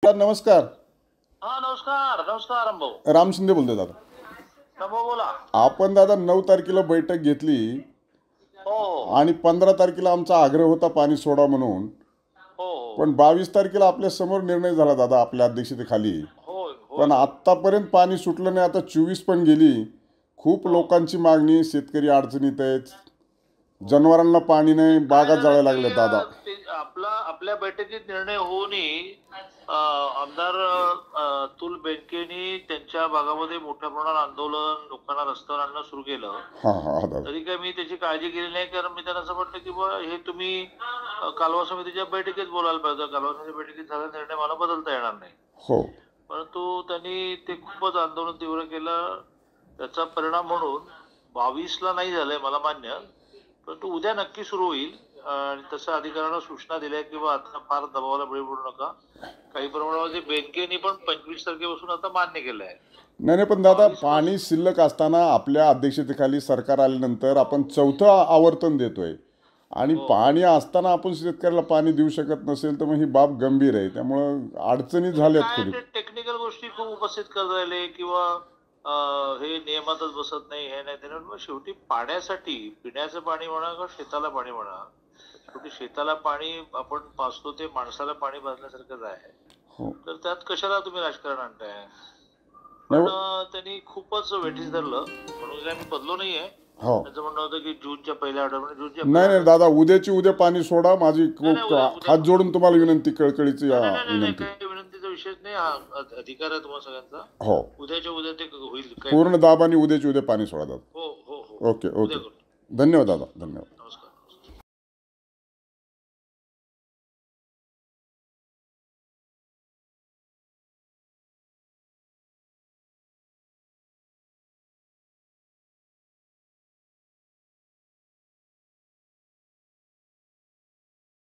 नमस्कार. हा नमस्कार नमस्कार भाऊ. राम शिंदे बोलतोय दादा. भाऊ बोला. आपण दादा 9 तारखेला बैठक घेतली हो आणि 15 तारखेला आमचा आग्रह होता पाणी सोडा म्हणून. हो हो पण 22 तारखेला आपल्या समोर निर्णय झाला दादा आपल्या अध्यक्षतेखाली. होय होय पण आत्तापर्यंत पाणी सुटलं नाही. आता 24 पण गेली. खूप हो. लोकांची मागणी, शेतकरी अडचणीत आहेत, जनावरांना पाणी नाही, काय बागा झालं जळायला लागल्या की दादा. आपल्या बैठकीत निर्णय होऊनही आमदार अतुल बेनकेनी त्यांच्या भागामध्ये मोठ्या प्रमाणात आंदोलन, लोकांना रस्त्यावर आणणं सुरू केलं. हां हां दादा. तरी काय मी त्याची काळजी केली नाही, कारण मी त्यांना असं म्हटलं की बा हे तुम्ही कालवा समितीच्या बैठकीत बोलायला पाहिजे. कालवा समितीच्या बैठकीत झालेला निर्णय मला बदलता येणार नाही. हो परंतु त्यांनी ते खूपच आंदोलन तीव्र केलं. त्याचा परिणाम म्हणून 22ला नाही झालंय मला मान्य, परंतु उद्या नक्की सुरू होईल. आणि तसं अधिकाऱ्यांना सूचना दिल्या की बा आता फार दबावाला बळी पडू नका. काही प्रमाणामध्ये बेनकेनी पण 25 तारखेपासून आता मान्य केलं आहे. नाही नाही, पण दादा पाणी शिल्लक असताना आपल्या अध्यक्षतेखाली सरकार आल्यानंतर आपण चौथं आवर्तन देतोय आणि पाणी असताना आपण शेतकऱ्याला पाणी देऊ शकत नसेल तर मग ही बाब गंभीर आहे. त्यामुळं अडचणी झाल्यात काय थोडी. टेक्निकल गोष्टी खूप उपस्थित करत राहिले किंवा हे नियमातच बसत नाही, हे नाही त्याच्यावर. मग शेवटी पाण्यासाठी, पिण्याचं पाणी म्हणा किंवा शेताला पाणी म्हणा, शेवटी शेताला पाणी आपण पाजतो ते माणसाला पाणी पाजण्यासारखंच आहे. हो तर त्यात कशाला तुम्ही राजकारण आणताय. नाही पण त्यांनी खूपच वेठीस धरलं म्हणून काय मी बदलो नाहीये. हो. त्याचं म्हणणं होतं की जूनच्या पहिल्या आठवड्यात, जूनच्या नाही नाही दादा, उद्याची उद्या पाणी सोडा. माझी उद्या हात जोडून तुम्हाला विनंती, कळकळीची नाही विनंती. काही विनंतीचा विषयच नाही. हा अधिकार आहे तुम्हाला सगळ्यांचा. हो, उद्याच्या उद्या ते होईल. पूर्ण दाबाने उद्याची उद्या पाणी सोडा दादा. हो हो हो ओके उद्या ओके. करतो. धन्यवाद दादा, धन्यवाद.